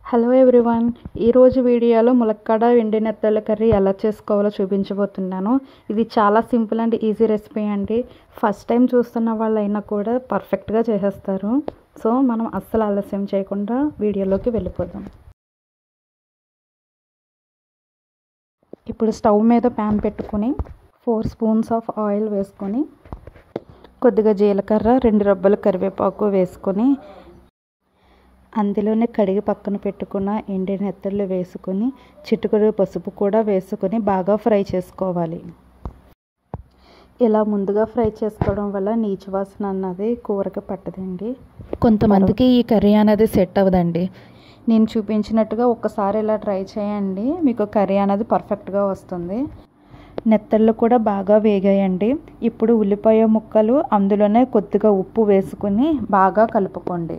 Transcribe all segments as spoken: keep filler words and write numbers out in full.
Hello everyone, ఈరోజు వీడియోలో ములక్కాడ ఎండి నెత్తళ్ళ కర్రీ ఎలా చేసుకోవాలో చూపించబోతున్నాను. ఇది చాలా సింపుల్ అండ్ ఈజీ రెసిపీ అండి. ఫస్ట్ టైం చూస్తున్న వాళ్ళైనా కూడా పర్ఫెక్ట్గా చేసేస్తారు. సో మనం అస్సలు ఆలస్యం చేయకుండా వీడియోలోకి వెళ్ళిపోదాం. ఇప్పుడు స్టవ్ మీద ప్యాన్ పెట్టుకుని ఫోర్ స్పూన్స్ ఆఫ్ ఆయిల్ వేసుకొని కొద్దిగా జీలకర్ర, రెండు రబ్బలు కరివేపాకు వేసుకొని అందులోనే కడిగి పక్కన పెట్టుకున్న ఎండిన నెత్తళ్ళు వేసుకొని చిటికెడు పసుపు కూడా వేసుకొని బాగా ఫ్రై చేసుకోవాలి. ఇలా ముందుగా ఫ్రై చేసుకోవడం వల్ల నీచు వాసన అన్నది కూరకి పట్టదండి. కొంతమందికి ఈ కర్రీ అనేది సెట్ అవ్వదండి. నేను చూపించినట్టుగా ఒక్కసారి ఇలా ట్రై చేయండి, మీకు కర్రీ అనేది పర్ఫెక్ట్గా వస్తుంది. నెత్తళ్ళు కూడా బాగా వేగాయండి. ఇప్పుడు ఉల్లిపాయ ముక్కలు అందులోనే కొద్దిగా ఉప్పు వేసుకుని బాగా కలుపుకోండి.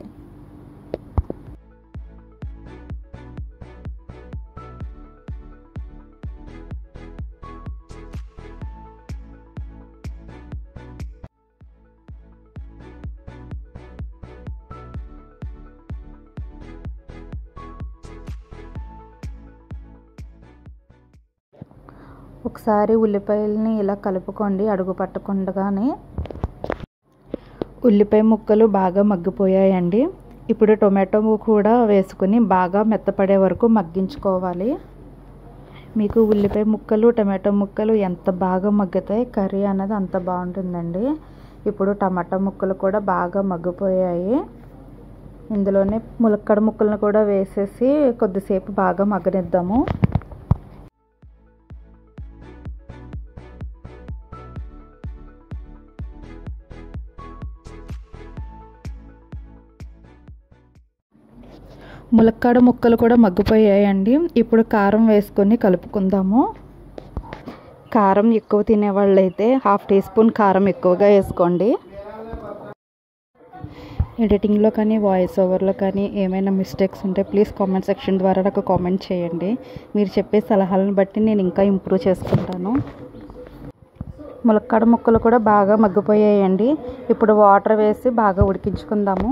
ఒకసారి ఉల్లిపాయలని ఇలా కలుపుకోండి. అడుగు పట్టకుండానే ఉల్లిపాయ ముక్కలు బాగా మగ్గిపోయాయండి. ఇప్పుడు టొమాటో కూడా వేసుకుని బాగా మెత్తపడే వరకు మగ్గించుకోవాలి. మీకు ఉల్లిపాయ ముక్కలు టమాటో ముక్కలు ఎంత బాగా మగ్గుతాయి కర్రీ అనేది అంత బాగుంటుందండి. ఇప్పుడు టమాటా ముక్కలు కూడా బాగా మగ్గిపోయాయి. ఇందులోనే ములక్కాడ ముక్కలను కూడా వేసేసి కొద్దిసేపు బాగా మగ్గనిద్దాము. ములక్కాడ ముక్కలు కూడా మగ్గిపోయాయండి. ఇప్పుడు కారం వేసుకొని కలుపుకుందాము. కారం ఎక్కువ తినేవాళ్ళైతే హాఫ్ టీ స్పూన్ కారం ఎక్కువగా వేసుకోండి. ఎడిటింగ్లో కానీ వాయిస్ ఓవర్లో కానీ ఏమైనా మిస్టేక్స్ ఉంటే ప్లీజ్ కామెంట్ సెక్షన్ ద్వారా నాకు కామెంట్ చేయండి. మీరు చెప్పే సలహాలను బట్టి నేను ఇంకా ఇంప్రూవ్ చేసుకుంటాను. ములక్కాడ ముక్కలు కూడా బాగా మగ్గిపోయాయండి. ఇప్పుడు వాటర్ వేసి బాగా ఉడికించుకుందాము.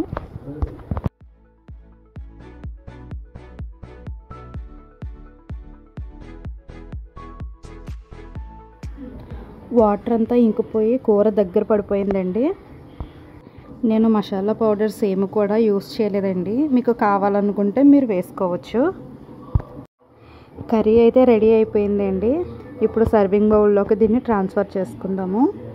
వాటర్ అంతా ఇంకిపోయి కూర దగ్గర పడిపోయిందండి. నేను మసాలా పౌడర్స్ ఏమి కూడా యూస్ చేయలేదండి. మీకు కావాలనుకుంటే మీరు వేసుకోవచ్చు. కర్రీ అయితే రెడీ అయిపోయిందండి. ఇప్పుడు సర్వింగ్ బౌల్లోకి దీన్ని ట్రాన్స్ఫర్ చేసుకుందాము.